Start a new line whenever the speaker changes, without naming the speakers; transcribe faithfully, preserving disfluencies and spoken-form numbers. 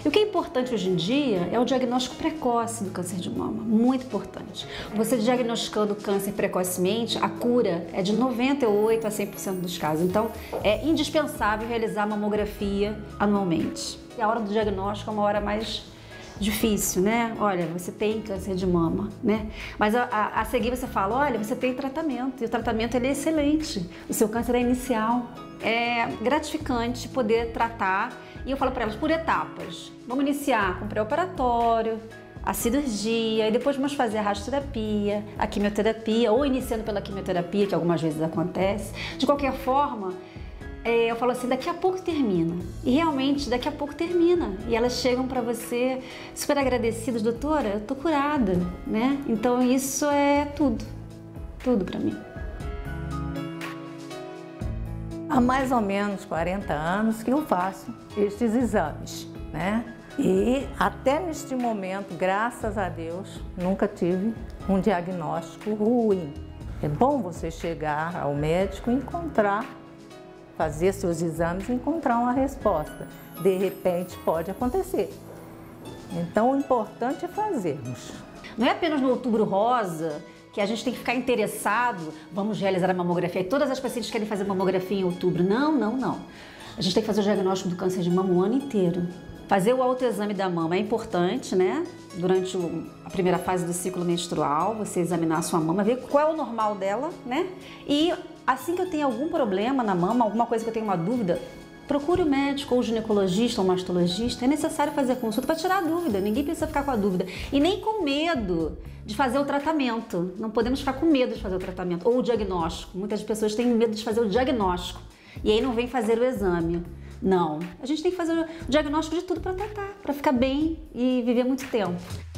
o que é importante hoje em dia é o diagnóstico precoce do câncer de mama, muito importante. Você diagnosticando o câncer precocemente, a cura é de noventa e oito a cem por cento dos casos. Então, é indispensável realizar a mamografia anualmente. E a hora do diagnóstico é uma hora mais difícil, né? Olha, você tem câncer de mama, né? Mas a, a, a seguir você fala, olha, você tem tratamento, e o tratamento ele é excelente, o seu câncer é inicial. É gratificante poder tratar, e eu falo para elas por etapas. Vamos iniciar com o pré-operatório, a cirurgia, e depois vamos fazer a radioterapia, a quimioterapia, ou iniciando pela quimioterapia, que algumas vezes acontece. De qualquer forma, É, eu falo assim, daqui a pouco termina. E realmente, daqui a pouco termina. E elas chegam para você super agradecidas, doutora, eu tô curada, né? Então isso é tudo, tudo para mim.
Há mais ou menos quarenta anos que eu faço estes exames, né? E até neste momento, graças a Deus, nunca tive um diagnóstico ruim. É bom você chegar ao médico e encontrar fazer seus exames e encontrar uma resposta. De repente pode acontecer. Então o importante é fazermos.
Não é apenas no Outubro Rosa que a gente tem que ficar interessado, vamos realizar a mamografia. E todas as pacientes querem fazer mamografia em outubro. Não, não, não. A gente tem que fazer o diagnóstico do câncer de mama o ano inteiro. Fazer o autoexame da mama é importante, né? Durante o, a primeira fase do ciclo menstrual, você examinar a sua mama, ver qual é o normal dela, né? E assim que eu tenho algum problema na mama, alguma coisa que eu tenho uma dúvida, procure o médico, ou o ginecologista, ou o mastologista. É necessário fazer a consulta para tirar a dúvida. Ninguém precisa ficar com a dúvida. E nem com medo de fazer o tratamento. Não podemos ficar com medo de fazer o tratamento. Ou o diagnóstico. Muitas pessoas têm medo de fazer o diagnóstico. E aí não vem fazer o exame. Não. A gente tem que fazer o diagnóstico de tudo para tratar, para ficar bem e viver muito tempo.